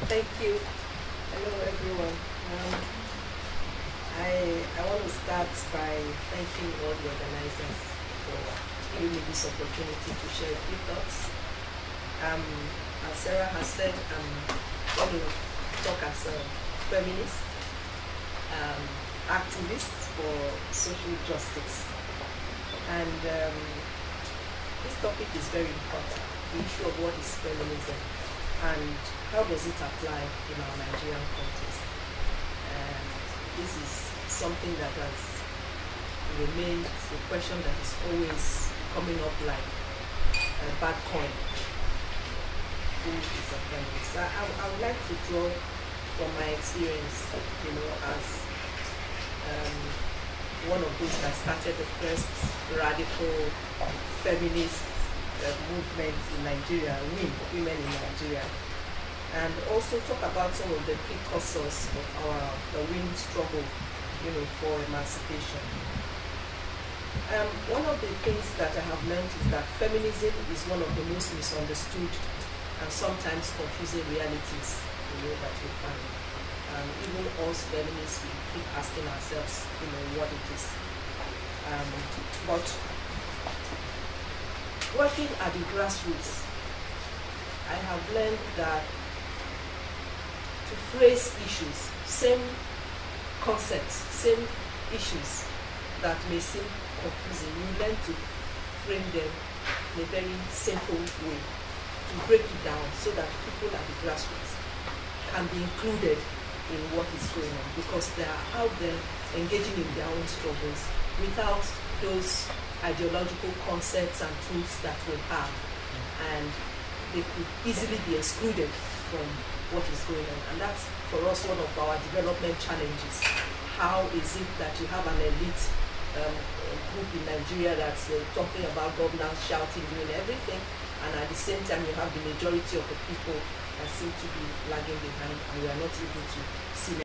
Thank you. Hello, everyone. I want to start by thanking all the organizers for giving me this opportunity to share a few thoughts. As Sarah has said, I'm going to talk as a feminist, activist for social justice. And this topic is very important, the issue of what is feminism and how does it apply in our Nigerian context. And this is something that has remained a question that is always coming up like a bad coin. Who is a feminist? I would like to draw from my experience, as one of those that started the first radical feminist movement in Nigeria, women in Nigeria, and also talk about some of the precursors of the women's struggle, for emancipation. One of the things that I have learned is that feminism is one of the most misunderstood and sometimes confusing realities, that we find. Even us feminists, we keep asking ourselves, what it is. But working at the grassroots, I have learned that to phrase issues, same concepts, same issues that may seem confusing, you learn to frame them in a very simple way, to break it down so that people at the grassroots can be included in what is going on, because they are out there engaging in their own struggles without those ideological concepts and tools that we have, and they could easily be excluded from what is going on. And that's, for us, one of our development challenges. How is it that you have an elite group in Nigeria that's talking about governance, shouting, doing everything, and at the same time you have the majority of the people that seem to be lagging behind, and we are not able to see